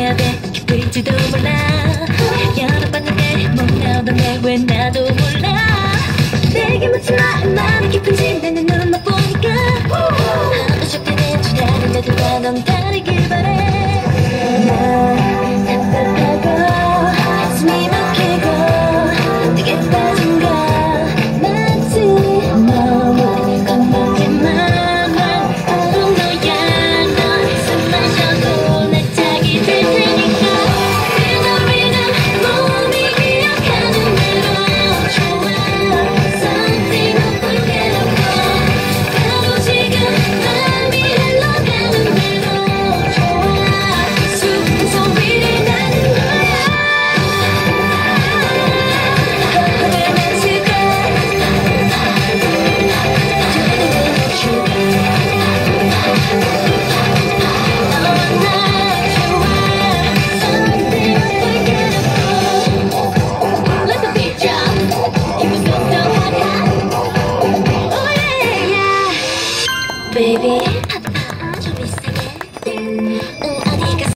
해야 돼 기쁠지도 몰라 연락받는데 못 나오던데 왜 나도 몰라 내게 묻지 마 마음이 깊은지 내 눈으로 못 보니까 하도 쉽게는 줄 아는데도 넌 다르길 바래 난 답답하고 가슴이 막히고 되게 빠진가 마치 너무 겁먹기만 바로 너야 너 숨 마셔도 내 짝이 될 테니까 그노리는 몸이 기억하는 대로 좋아 Something unforgettable 바로 지금 마음이 흘러가는 대로 좋아 슬픈 소리를 나는 거야 난 지금 Let the beat drop. You was so hot. Oh yeah, yeah. Baby.